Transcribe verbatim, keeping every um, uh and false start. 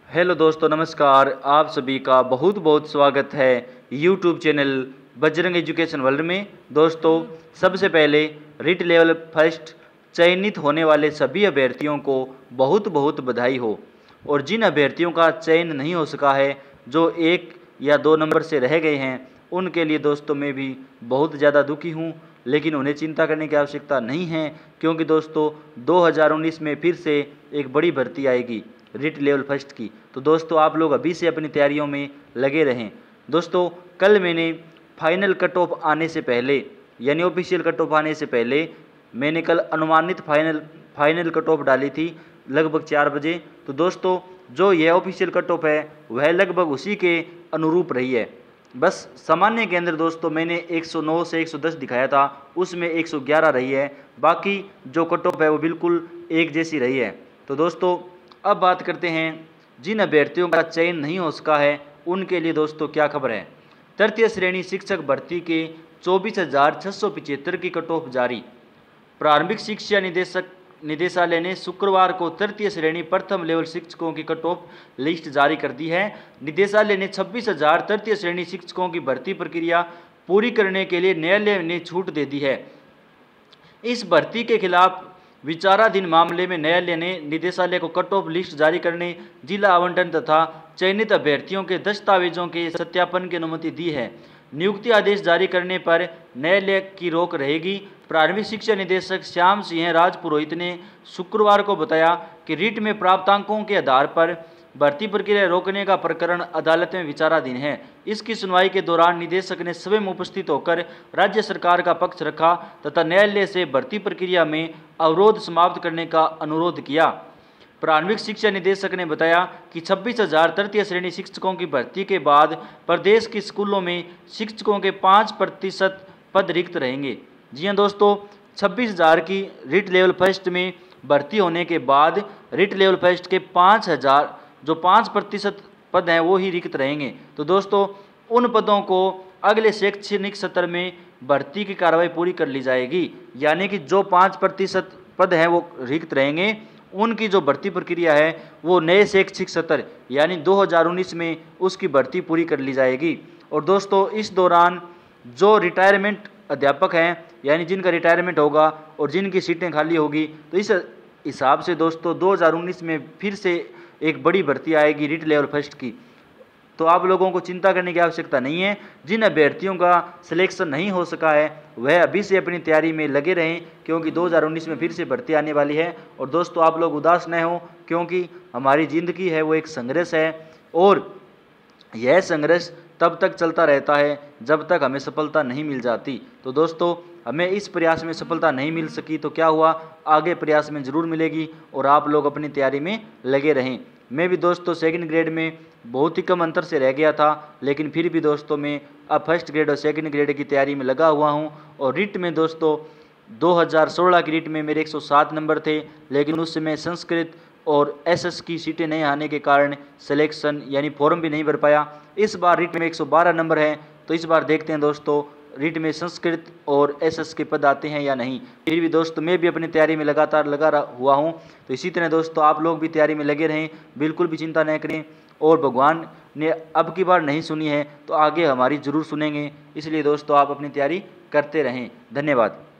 Hello दोस्तों, नमस्कार। आप सभी का बहुत बहुत स्वागत है YouTube channel Bajrang Education World में। दोस्तों, सबसे पहले रिट लेवल फर्स्ट चयनित होने वाले सभी अभ्यर्थियों को बहुत बहुत बधाई हो। और जिन अभ्यर्थियों का चयन नहीं हो सका है, जो एक या दो नंबर से रह गए हैं, उनके लिए दोस्तों मैं भी बहुत ज़्यादा दुखी हूँ। लेकिन उन्हें चिंता करने की आवश्यकता नहीं है, क्योंकि दोस्तों दो हज़ार उन्नीस में फिर से एक बड़ी भर्ती आएगी रिट लेवल फर्स्ट की। तो दोस्तों आप लोग अभी से अपनी तैयारियों में लगे रहें। दोस्तों, कल मैंने फाइनल कट ऑफ आने से पहले, यानी ऑफिशियल कट ऑफ आने से पहले, मैंने कल अनुमानित फाइनल फाइनल कट ऑफ डाली थी लगभग चार बजे। तो दोस्तों जो यह ऑफिशियल कट ऑफ है वह लगभग उसी के अनुरूप रही है। बस सामान्य के अंदर दोस्तों मैंने एक सौ नौ से एक सौ दस दिखाया था, उसमें एक सौ ग्यारह रही है। बाकी जो कट ऑफ है वो बिल्कुल एक जैसी रही है। तो दोस्तों अब बात करते हैं जिन अभ्यर्थियों का चयन नहीं हो सका है उनके लिए दोस्तों क्या खबर है। तृतीय श्रेणी शिक्षक भर्ती के चौबीस हजार छः सौ पिचहत्तर की कट ऑफ जारी। प्रारंभिक शिक्षा निदेशक निदेशालय ने शुक्रवार को तृतीय श्रेणी प्रथम लेवल शिक्षकों की कट ऑफ लिस्ट जारी कर दी है। निदेशालय ने छब्बीस हजार तृतीय श्रेणी शिक्षकों की भर्ती प्रक्रिया पूरी करने के लिए न्यायालय ने छूट दे दी है। इस भर्ती के खिलाफ विचाराधीन मामले में न्यायालय ने निदेशालय को कट ऑफ लिस्ट जारी करने, जिला आवंटन तथा चयनित अभ्यर्थियों के दस्तावेजों के सत्यापन की अनुमति दी है। नियुक्ति आदेश जारी करने पर न्यायालय की रोक रहेगी। प्रारंभिक शिक्षा निदेशक श्याम सिंह राजपुरोहित ने शुक्रवार को बताया कि रिट में प्राप्तांकों के आधार पर भर्ती प्रक्रिया रोकने का प्रकरण अदालत में विचाराधीन है। इसकी सुनवाई के दौरान निदेशक ने स्वयं उपस्थित होकर राज्य सरकार का पक्ष रखा तथा न्यायालय से भर्ती प्रक्रिया में अवरोध समाप्त करने का अनुरोध किया। प्रारंभिक शिक्षा निदेशक ने बताया कि छब्बीस हजार तृतीय श्रेणी शिक्षकों की भर्ती के बाद प्रदेश के स्कूलों में शिक्षकों के पाँच प्रतिशत पद रिक्त रहेंगे। जी हाँ दोस्तों, छब्बीस हजार की रिट लेवल फर्स्ट में भर्ती होने के बाद रिट लेवल फर्स्ट के पाँच हजार जो पाँच प्रतिशत पद हैं वो ही रिक्त रहेंगे। तो दोस्तों उन पदों को अगले शैक्षणिक सत्र में भर्ती की कार्रवाई पूरी कर ली जाएगी, यानी कि जो पाँच प्रतिशत पद हैं वो रिक्त रहेंगे, उनकी जो भर्ती प्रक्रिया है वो नए शैक्षिक सत्र यानी दो हज़ार उन्नीस में उसकी भर्ती पूरी कर ली जाएगी। और दोस्तों इस दौरान जो रिटायरमेंट अध्यापक हैं, यानी जिनका रिटायरमेंट होगा और जिनकी सीटें खाली होगी, तो इस हिसाब से दोस्तों दो हज़ार उन्नीस में फिर से एक बड़ी भर्ती आएगी रिट लेवल फर्स्ट की। तो आप लोगों को चिंता करने की आवश्यकता नहीं है। जिन अभ्यर्थियों का सिलेक्शन नहीं हो सका है वह अभी से अपनी तैयारी में लगे रहें, क्योंकि दो हज़ार उन्नीस में फिर से भर्ती आने वाली है। और दोस्तों आप लोग उदास न हो, क्योंकि हमारी ज़िंदगी है वो एक संघर्ष है, और यह संघर्ष तब तक चलता रहता है जब तक हमें सफलता नहीं मिल जाती। तो दोस्तों हमें इस प्रयास में सफलता नहीं मिल सकी तो क्या हुआ, आगे प्रयास में ज़रूर मिलेगी, और आप लोग अपनी तैयारी में लगे रहें। मैं भी दोस्तों सेकंड ग्रेड में बहुत ही कम अंतर से रह गया था, लेकिन फिर भी दोस्तों मैं अब फर्स्ट ग्रेड और सेकंड ग्रेड की तैयारी में लगा हुआ हूं। और रिट में दोस्तों दो हज़ार सोलह की रिट में मेरे एक सौ सात नंबर थे, लेकिन उस समय संस्कृत और एसएस की सीटें नहीं आने के कारण सिलेक्शन यानी फॉर्म भी नहीं भर पाया। इस बार रिट में एक सौ बारह नंबर है, तो इस बार देखते हैं दोस्तों रिट में संस्कृत और एसएस के पद आते हैं या नहीं। फिर भी दोस्तों मैं भी अपनी तैयारी में लगातार लगा हुआ हूं। तो इसी तरह दोस्तों आप लोग भी तैयारी में लगे रहें, बिल्कुल भी चिंता न करें। और भगवान ने अब की बार नहीं सुनी है तो आगे हमारी ज़रूर सुनेंगे, इसलिए दोस्तों आप अपनी तैयारी करते रहें। धन्यवाद।